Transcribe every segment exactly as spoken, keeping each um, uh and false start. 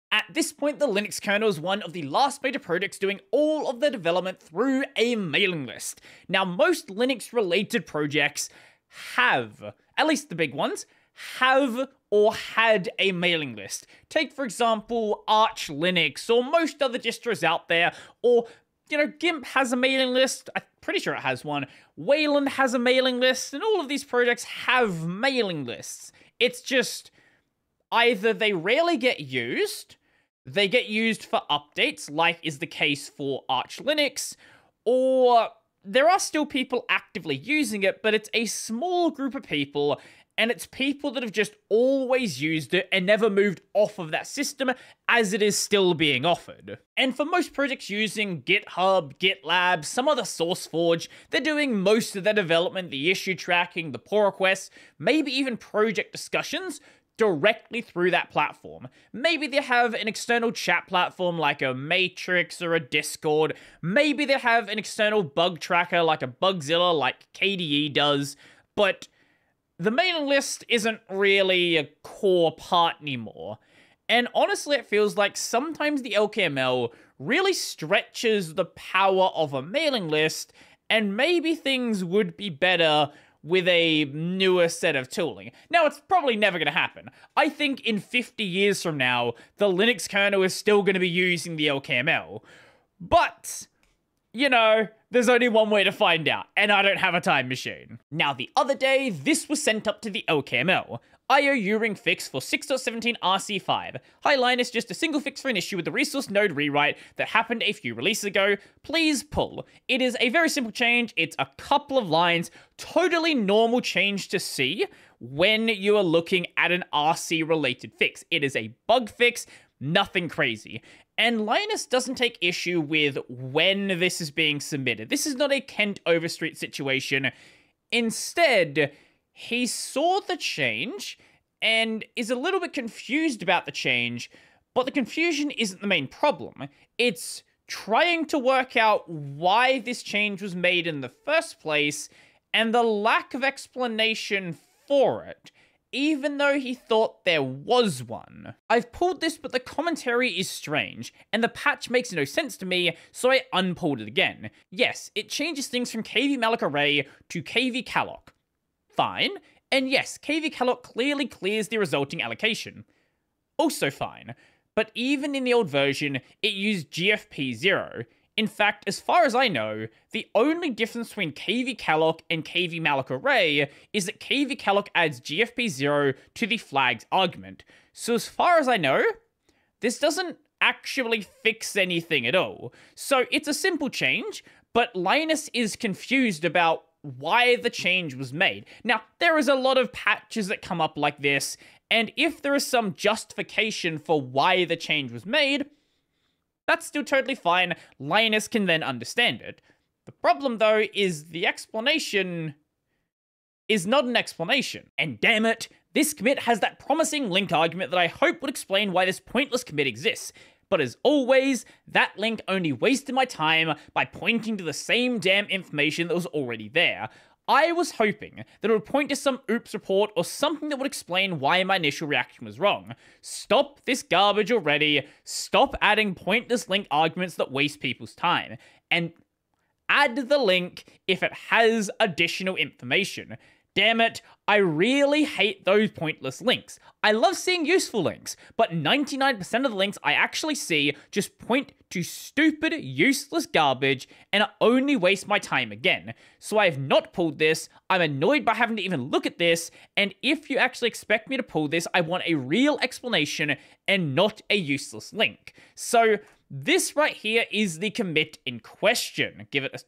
At this point, the Linux kernel is one of the last major projects doing all of the development through a mailing list. Now, most Linux-related projects have, at least the big ones, have or had a mailing list. Take, for example, Arch Linux, or most other distros out there, or, you know, GIMP has a mailing list. I'm pretty sure it has one. Wayland has a mailing list, and all of these projects have mailing lists. It's just either they rarely get used, they get used for updates, like is the case for Arch Linux, or there are still people actively using it, but it's a small group of people, and it's people that have just always used it and never moved off of that system as it is still being offered. And for most projects using GitHub, GitLab, some other SourceForge, they're doing most of their development, the issue tracking, the pull requests, maybe even project discussions, directly through that platform. Maybe they have an external chat platform like a Matrix or a Discord. Maybe they have an external bug tracker like a Bugzilla like K D E does. But the mailing list isn't really a core part anymore. And honestly, it feels like sometimes the L K M L really stretches the power of a mailing list, and maybe things would be better with a newer set of tooling. Now, it's probably never going to happen. I think in fifty years from now, the Linux kernel is still going to be using the L K M L. But, you know, there's only one way to find out, and I don't have a time machine. Now, the other day, this was sent up to the L K M L. I O U ring fix for six point seventeen R C five. Hi Linus, just a single fix for an issue with the resource node rewrite that happened a few releases ago. Please pull. It is a very simple change. It's a couple of lines. Totally normal change to see when you are looking at an R C related fix. It is a bug fix, nothing crazy. And Linus doesn't take issue with when this is being submitted. This is not a Kent Overstreet situation. Instead, he saw the change and is a little bit confused about the change, but the confusion isn't the main problem. It's trying to work out why this change was made in the first place and the lack of explanation for it, even though he thought there was one. I've pulled this, but the commentary is strange, and the patch makes no sense to me, so I unpulled it again. Yes, it changes things from K V malloc array to K V calloc. Fine. And yes, K V calloc clearly clears the resulting allocation. Also fine. But even in the old version, it used G F P zero. In fact, as far as I know, the only difference between K V calloc and K V malloc array is that K V calloc adds G F P zero to the flag's argument. So as far as I know, this doesn't actually fix anything at all. So it's a simple change, but Linus is confused about why the change was made. Now, there is a lot of patches that come up like this, and if there is some justification for why the change was made, that's still totally fine. Linus can then understand it. The problem, though, is the explanation is not an explanation. And damn it, this commit has that promising link argument that I hope would explain why this pointless commit exists. But as always, that link only wasted my time by pointing to the same damn information that was already there. I was hoping that it would point to some oops report or something that would explain why my initial reaction was wrong. Stop this garbage already. Stop adding pointless link arguments that waste people's time. And add the link if it has additional information. Damn it, I really hate those pointless links. I love seeing useful links, but ninety-nine percent of the links I actually see just point to stupid, useless garbage, and only waste my time again. So I have not pulled this, I'm annoyed by having to even look at this, and if you actually expect me to pull this, I want a real explanation and not a useless link. So this right here is the commit in question. Give it a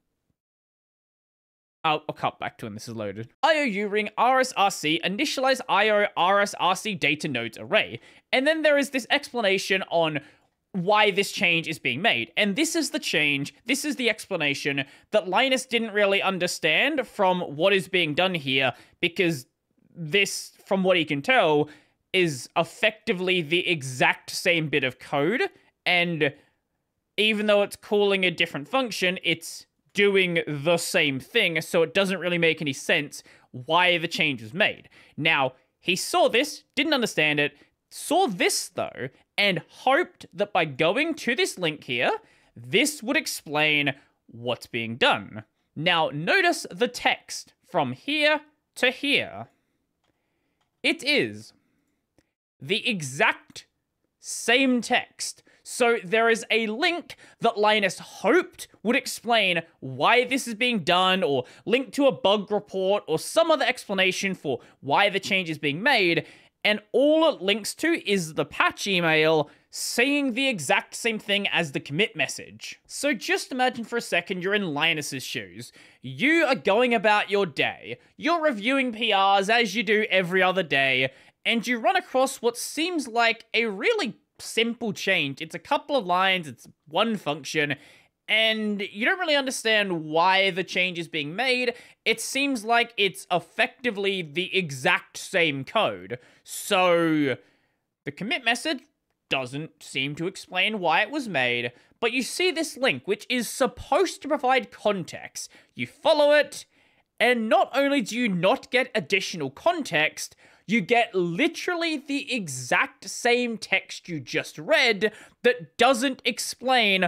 I'll, I'll cut back to when this is loaded. I O U ring R S R C initialize I O R S R C data nodes array. And then there is this explanation on why this change is being made. And this is the change, this is the explanation that Linus didn't really understand from what is being done here, because this, from what he can tell, is effectively the exact same bit of code. And even though it's calling a different function, it's doing the same thing, so it doesn't really make any sense why the change was made. Now, he saw this, didn't understand it, saw this though, and hoped that by going to this link here, this would explain what's being done. Now, notice the text from here to here. It is the exact same text. So there is a link that Linus hoped would explain why this is being done, or link to a bug report, or some other explanation for why the change is being made, and all it links to is the patch email saying the exact same thing as the commit message. So just imagine for a second you're in Linus's shoes. You are going about your day. You're reviewing P Rs as you do every other day, and you run across what seems like a really simple change. It's a couple of lines, it's one function, and you don't really understand why the change is being made. It seems like it's effectively the exact same code. So the commit message doesn't seem to explain why it was made, but you see this link, which is supposed to provide context. You follow it, and not only do you not get additional context, you get literally the exact same text you just read that doesn't explain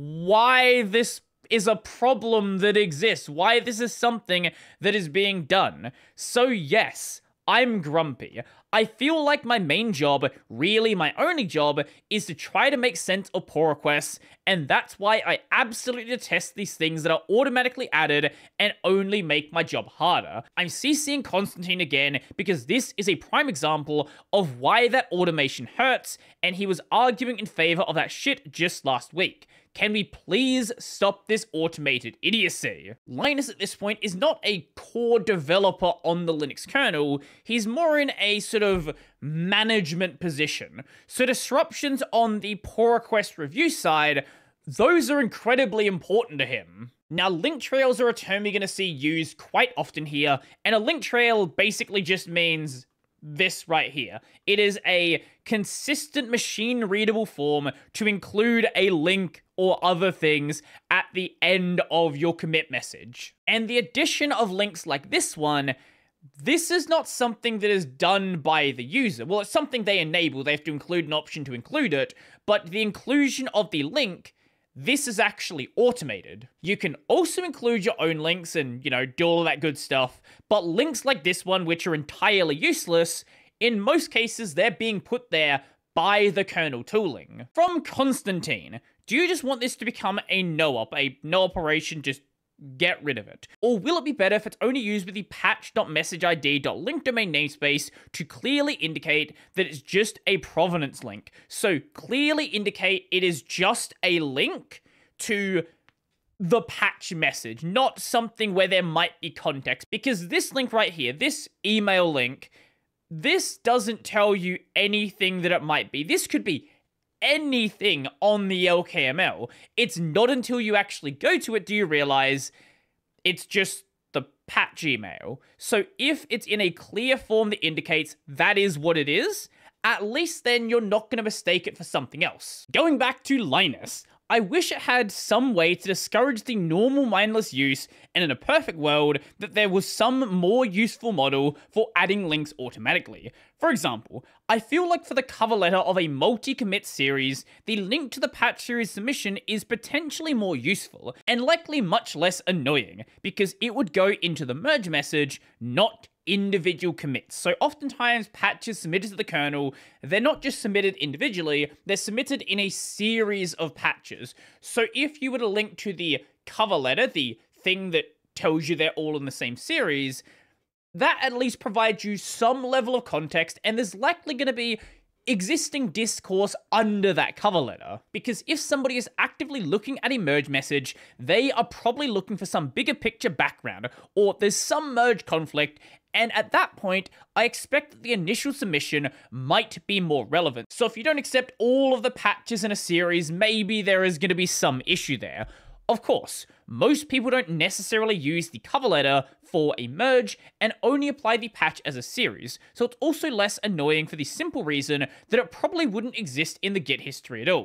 why this is a problem that exists, why this is something that is being done. So yes, I'm grumpy. I feel like my main job, really my only job, is to try to make sense of pull requests, and that's why I absolutely detest these things that are automatically added and only make my job harder. I'm CCing Constantine again because this is a prime example of why that automation hurts, and he was arguing in favor of that shit just last week. Can we please stop this automated idiocy? Linus at this point is not a core developer on the Linux kernel, he's more in a sort of management position. So disruptions on the pull request review side, those are incredibly important to him. Now, link trails are a term you're going to see used quite often here, and a link trail basically just means this right here. It is a consistent machine-readable form to include a link or other things at the end of your commit message. And the addition of links like this one, this is not something that is done by the user. Well, it's something they enable. They have to include an option to include it, but the inclusion of the link, this is actually automated. You can also include your own links and, you know, do all that good stuff, but links like this one, which are entirely useless, in most cases, they're being put there by the kernel tooling. From Constantine, do you just want this to become a no-op, a no operation, just get rid of it? Or will it be better if it's only used with the patch.messageid.link domain namespace to clearly indicate that it's just a provenance link? So clearly indicate it is just a link to the patch message, not something where there might be context. Because this link right here, this email link, this doesn't tell you anything that it might be. This could be anything on the L K M L. It's not until you actually go to it do you realize it's just the patch email. So if it's in a clear form that indicates that is what it is, at least then you're not going to mistake it for something else. Going back to Linus, I wish it had some way to discourage the normal mindless use, and in a perfect world, that there was some more useful model for adding links automatically. For example, I feel like for the cover letter of a multi-commit series, the link to the patch series submission is potentially more useful, and likely much less annoying, because it would go into the merge message, not individual commits. So oftentimes patches submitted to the kernel, they're not just submitted individually, they're submitted in a series of patches. So if you were to link to the cover letter, the thing that tells you they're all in the same series, that at least provides you some level of context, and there's likely going to be existing discourse under that cover letter. Because if somebody is actively looking at a merge message, they are probably looking for some bigger picture background, or there's some merge conflict, and at that point, I expect that the initial submission might be more relevant. So if you don't accept all of the patches in a series, maybe there is going to be some issue there. Of course, most people don't necessarily use the cover letter for a merge and only apply the patch as a series, so it's also less annoying for the simple reason that it probably wouldn't exist in the Git history at all.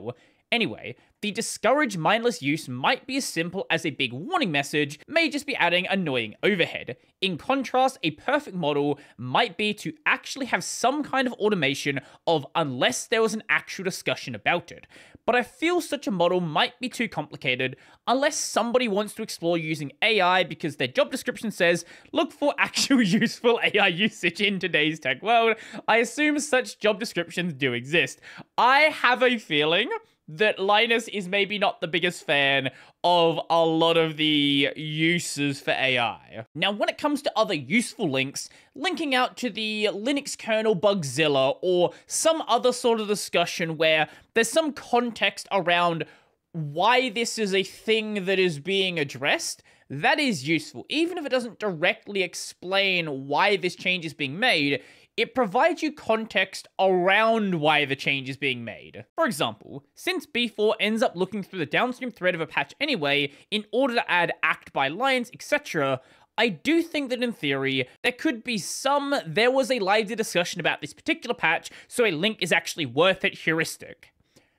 Anyway, the discourage mindless use might be as simple as a big warning message, may just be adding annoying overhead. In contrast, a perfect model might be to actually have some kind of automation of unless there was an actual discussion about it. But I feel such a model might be too complicated unless somebody wants to explore using A I because their job description says, look for actual useful A I usage in today's tech world. I assume such job descriptions do exist. I have a feeling that Linus is maybe not the biggest fan of a lot of the uses for A I. Now, when it comes to other useful links, linking out to the Linux Kernel Bugzilla or some other sort of discussion where there's some context around why this is a thing that is being addressed, that is useful. Even if it doesn't directly explain why this change is being made, it provides you context around why the change is being made. For example, since B four ends up looking through the downstream thread of a patch anyway, in order to add act by lines, et cetera, I do think that in theory, there could be some there was a lively discussion about this particular patch, so a link is actually worth it heuristic.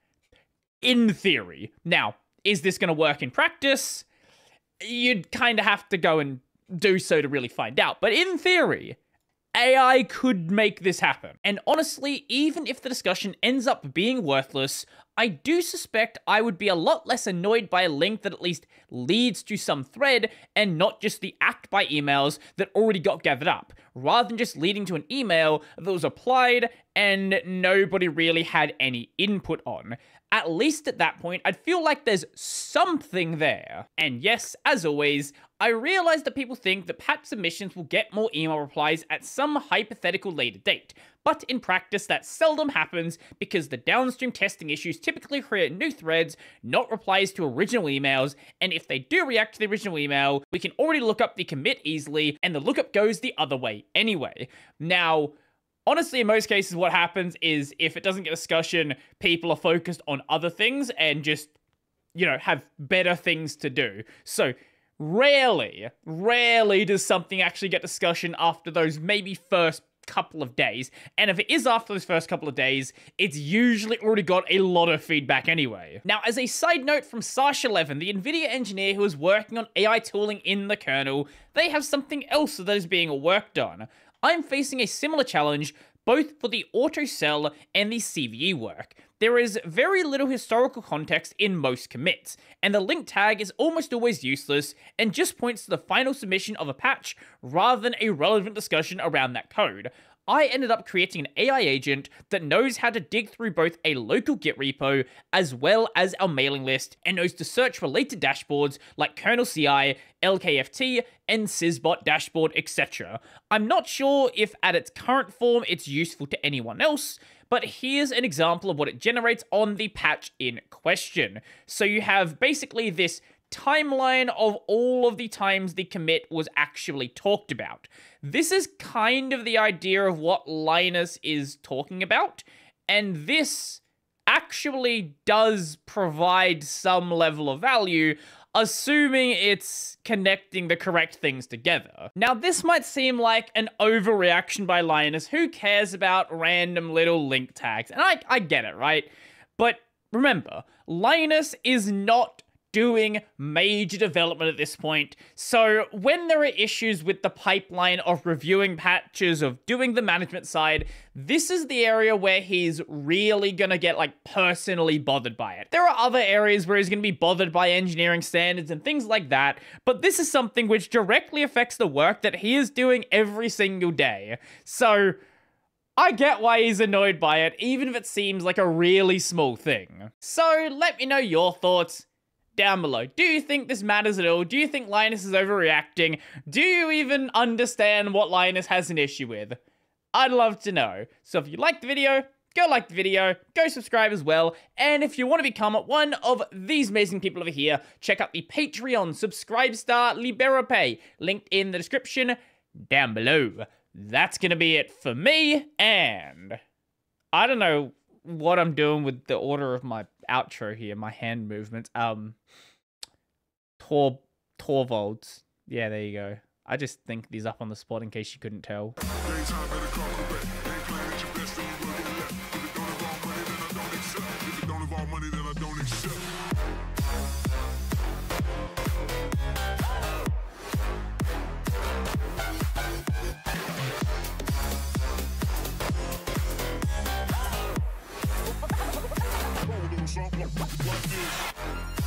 In theory. Now, is this going to work in practice? You'd kind of have to go and do so to really find out, but in theory, A I could make this happen. And honestly, even if the discussion ends up being worthless, I do suspect I would be a lot less annoyed by a link that at least leads to some thread and not just the act by emails that already got gathered up, rather than just leading to an email that was applied and nobody really had any input on. At least at that point, I'd feel like there's something there. And yes, as always, I realize that people think that patch submissions will get more email replies at some hypothetical later date, but in practice that seldom happens because the downstream testing issues typically create new threads, not replies to original emails, and if they do react to the original email, we can already look up the commit easily, and the lookup goes the other way anyway. Now, honestly, in most cases, what happens is if it doesn't get discussion, people are focused on other things and just, you know, have better things to do. So, rarely, rarely does something actually get discussion after those maybe first couple of days. And if it is after those first couple of days, it's usually already got a lot of feedback anyway. Now, as a side note from Sash eleven, the NVIDIA engineer who is working on A I tooling in the kernel, they have something else that is being worked on. I'm facing a similar challenge both for the autocell and the C V E work. There is very little historical context in most commits, and the link tag is almost always useless and just points to the final submission of a patch rather than a relevant discussion around that code. I ended up creating an A I agent that knows how to dig through both a local Git repo as well as our mailing list and knows to search related dashboards like kernel C I, L K F T, and Syzbot dashboard, et cetera. I'm not sure if at its current form it's useful to anyone else, but here's an example of what it generates on the patch in question. So you have basically this timeline of all of the times the commit was actually talked about. This is kind of the idea of what Linus is talking about, and this actually does provide some level of value, assuming it's connecting the correct things together. Now, this might seem like an overreaction by Linus. Who cares about random little link tags? And I, I get it, right? But remember, Linus is not doing major development at this point, so when there are issues with the pipeline of reviewing patches, of doing the management side, this is the area where he's really gonna get, like, personally bothered by it. There are other areas where he's gonna be bothered by engineering standards and things like that, but this is something which directly affects the work that he is doing every single day. So I get why he's annoyed by it, even if it seems like a really small thing. So let me know your thoughts down below. Do you think this matters at all? Do you think Linus is overreacting? Do you even understand what Linus has an issue with? I'd love to know. So if you liked the video, go like the video, go subscribe as well, and if you want to become one of these amazing people over here, check out the Patreon, Subscribestar, LiberaPay, linked in the description down below. That's gonna be it for me, and I don't know what I'm doing with the order of my outro here, my hand movements. Um, Tor, Torvalds. Yeah, there you go. I just think these up on the spot in case you couldn't tell. something like this.